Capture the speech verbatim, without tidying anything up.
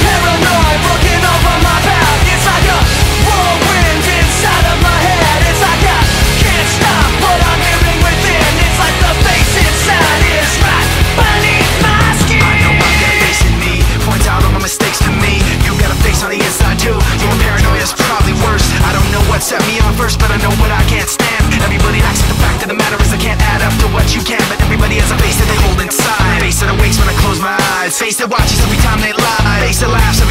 Paranoid, looking over my back. It's like a whirlwind inside of my head. It's like I can't stop what I'm hearing within. It's like the face inside is right beneath my skin. I know I've got a face in me, points out all my mistakes to me. You got a face on the inside too. Your paranoia is probably worse. I don't know what set me on first, but I know what I can't stand. Everybody acts like the fact of the matter is I can't add up to what you can. But everybody has a face that they hold inside. Face that awakes when I close my eyes. Face that watches every time they lie. Face that laughs